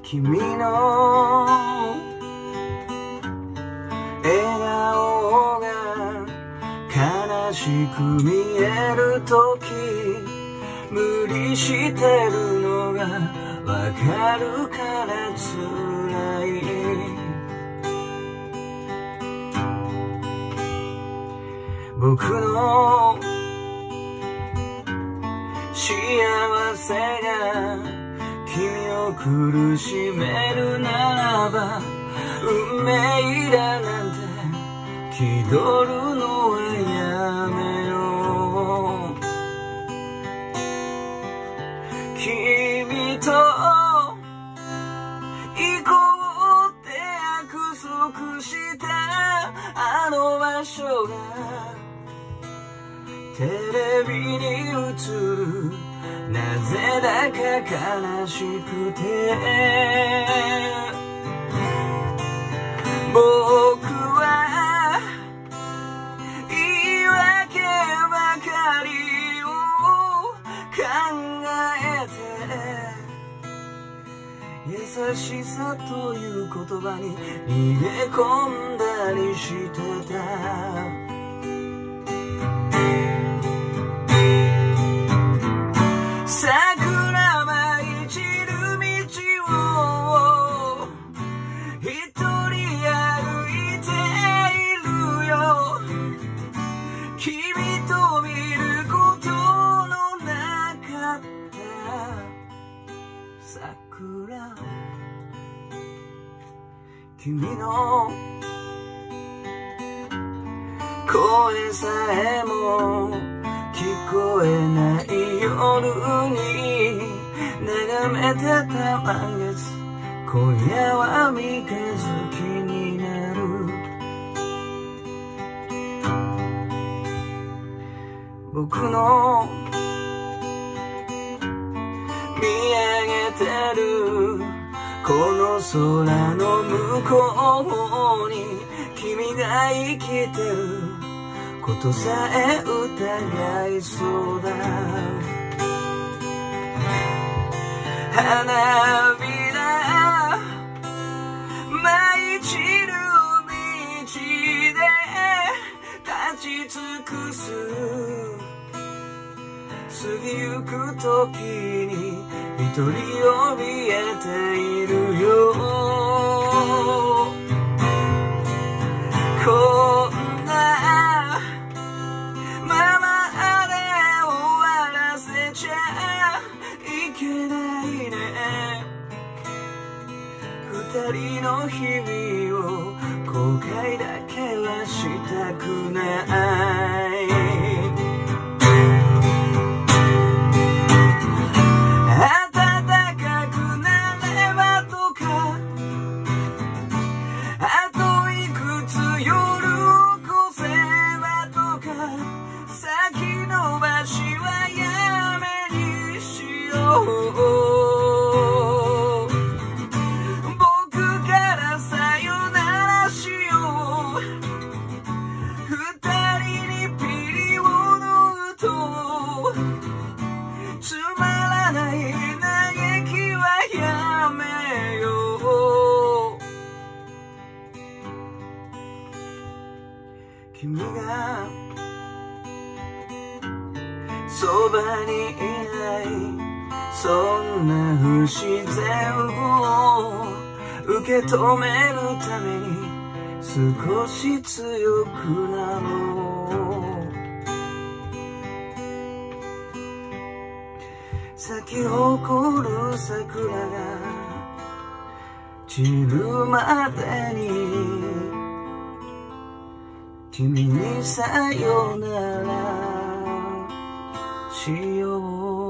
君の笑顔が悲しく見えるとき、無理してるのがわかるから辛い。僕の幸せが君を苦しめるならば、運命だなんて気取るのはやめよう。君と行こうって約束したあの場所がテレビに映る、なぜだか悲しくて、僕は言い訳ばかりを考えて、優しさという言葉に逃げ込んだりしてた。桜舞い散る道を一人歩いているよ。君と見ることのなかった桜、君の声さえも聞こえない夜に眺めてた満月、今夜は三日月になる。僕の見上げてるこの空の向こうに君が生きてることさえ疑いそうだ。花びら舞い散る道で立ち尽くす、過ぎゆく時に一人怯えているよ。こんなままで終わらせちゃいけないね。二人の日々を後悔だけはしたくない。暖かくなればとか、あといくつ夜を越せばとか、先延ばしはやめにしよう。僕からさよならしよう。二人にピリオのうと、つまらない嘆きはやめよう。君がそばにいない、そんな不自然を受け止めるために少し強くなろう。咲き誇る桜が散るまでに君にさよならしよう。